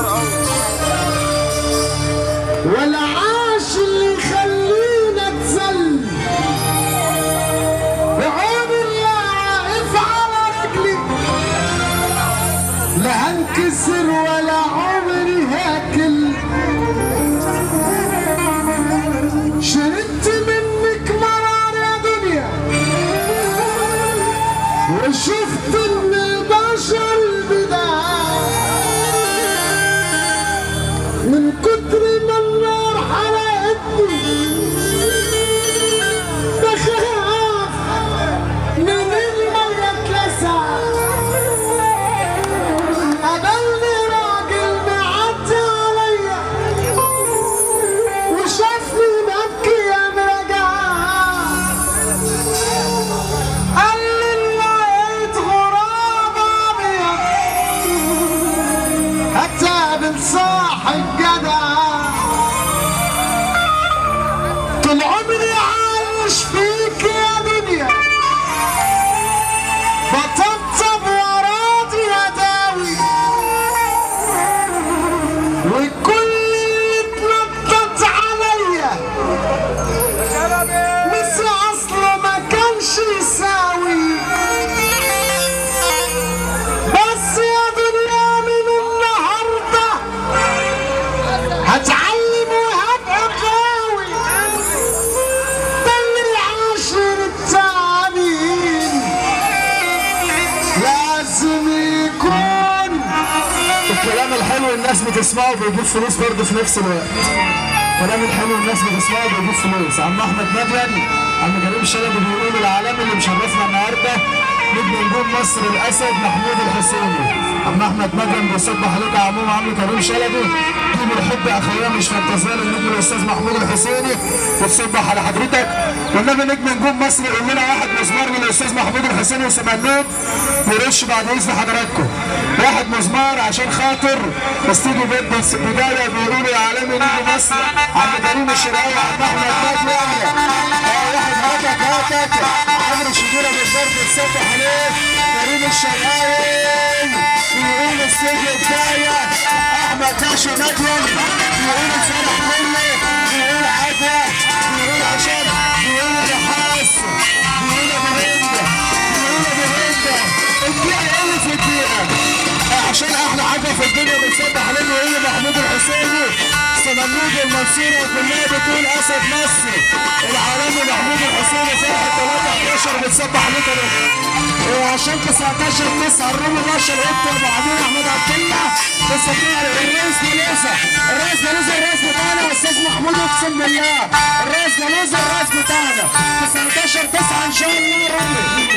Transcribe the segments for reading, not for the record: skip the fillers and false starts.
ولا عاش اللي يخلينا اتذل، بعمري واقف على رجلي، لا هنكسر ولا عمري هاكل. شربت منك مرار يا دنيا، وشفت ان البشر البداية، من كتر ما النار حرقتني بخاف من المية اتلسع. قابلني راجل معدي عليا وشافني ببكي يا مراجعة، قال لي لقيت غراب ابيض هتقابل صاحب جدع. طول عمري عايش فيك يا دنيا، بطبطب وراضي اداوي، والكل يتنطط عليا، بس اصله ما كانش يساوي. بس يا دنيا من النهارده هتعلم وهبقى قوي، ده اللي العاشر التعبين لازم يكون. الكلام الحلو الناس بتسمعه بيجيب فلوس برضه في نفس الوقت. الكلام الحلو الناس بتسمعه بيجيب فلوس. عم احمد مدين، عم كريم شلبي بيقول العالمي اللي مشرفنا النهارده نجم نجوم مصر الاسد محمود الحسيني. عم احمد مدين بيصبح عليك يا عمو عم كريم شلبي، دي بالحب اخويا مش فانتازيا النجم الاستاذ محمود الحسيني بتصبح على حضرتك. والنبي نجم نجوم مصر يقول لنا واحد مزمار من الاستاذ محمود الحسيني وسمنوت ورش بعد اذن حضراتكم. واحد مزمار عشان خاطر استوديو بيت بدايه بيقولوا يا عالمي نجم مصر عم كريم الشرقاوي عم احمد مدين. واحد هاتك عمرو شديره بالضرب بتصبح عليك كريم الشرقاوي بيقول استوديو بدايه. احمد باشا مدين بيقول صالح كله بيقول عدوى بيقول عشان بيقول نحاس بيقول ابو هند بيقول ابو هند. الدقيقه اللي في الدقيقه عشان احلى حاجه في الدنيا بتصبح عليه بيقول محمود الحسيني سمنود المنصوره كلها بتقول اسد مصر العالمي محمود الحسيني فرحه 13 بتصبح عليك وعشان 19/9 الروم الرشا القط ابو عمير احمد عبد الله بتصبح على الرئيس ملوزه. الرئيس ملوزه الرئيس بتاعنا يا استاذ محمود اقسم بالله الرئيس ملوزه الرئيس بتاعنا 19/9 ان شاء الله يا رب.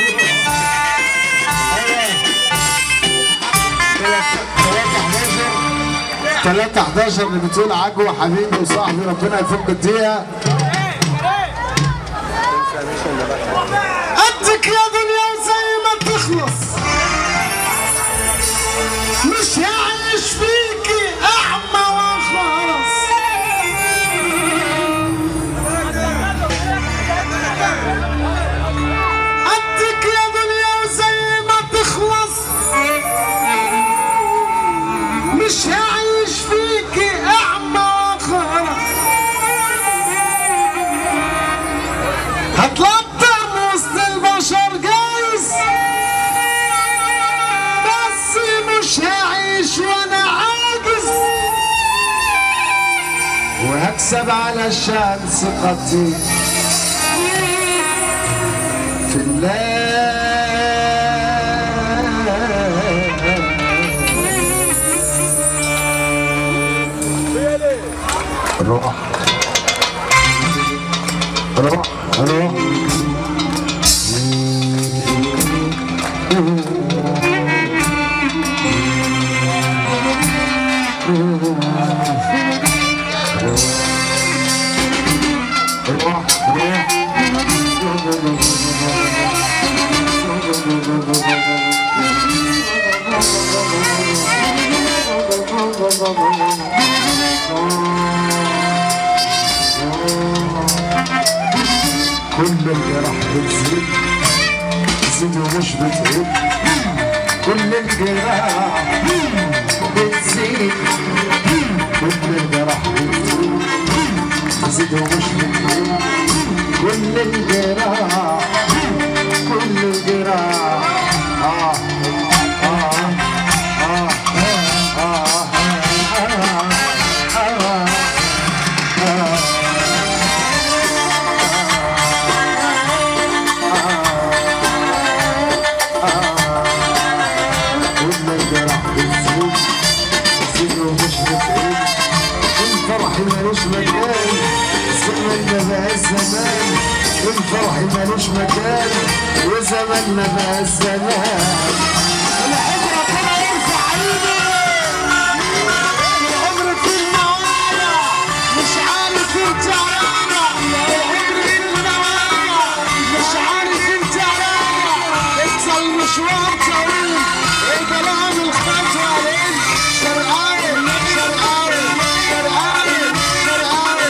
3/11 اللي بتقول عجوه حبيبي وصاحبي ربنا يفك الدقيقه. قدك يا دنيا وزي ما تخلص، مش هعيش فيكي اعمى وخلاص. قدك يا دنيا وزي ما تخلص، مش هعيش فيكي اعمى وخلاص. هتلطم وسط البشر جايز، بس مش هعيش وانا عاجز، وهكسب علشان ثقتي في الله. روح روح روح كل الجرح بتزيد تزيد ومش بتقل، كل الجراح بتزيد الفرح مالوش مكان، زماننا بقى الزمان، الفرح مالوش مكان، وزماننا بقى الزمان. العمر ربنا يرفع عيني، العمر في النوايا مش عارف انت رانا، العمر في النوايا مش عارف انت رانا، انت المشوار طويل وكلام الخطوة لين شرقاوي شرقاوي شرقاوي شرقاوي.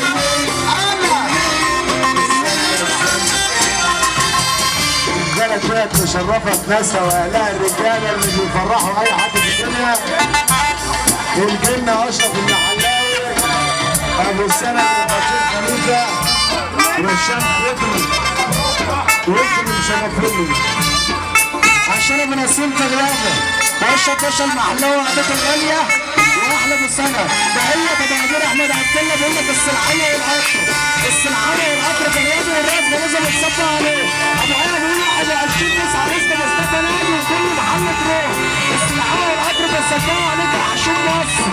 انا البلد ديت مشرفه بناسها واهلها الرجاله اللي بيفرحوا اي حد في الدنيا. الجنه اشرف المحلاوي، ابو السند البشير خليفه، وهشام ركني مشرفيني عشان ابن نسيم تغلابه. اشرف باشا المحلاوي عادته الغاليه واحلى بالسنه. تحيه تبعدير احمد عبد الله بيقول لك السلحيه والقطر، السلحيه والقطر في الرياض والراس لازم يتصفى عليه. ابو عيال بيقول 21/9 لسه مصطفى نادي وكل محل تروح، السلحيه والقطر بيصفوا عليك عشان مصر.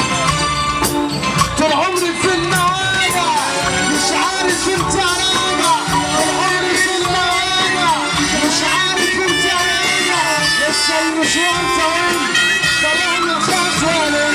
طول عمري في النوايا مش عارف انت راجع، طول عمري في النوايا مش عارف انت راجع، لسه المشوار طويل كلام الخطوه ليه.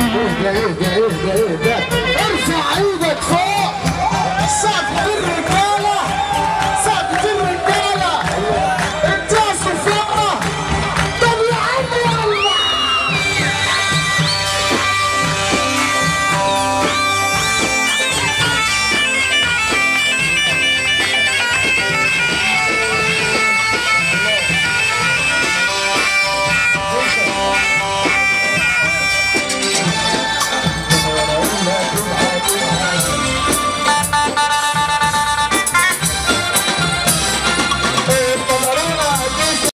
اهدى ارفع ايدك فوق سقف الرجال.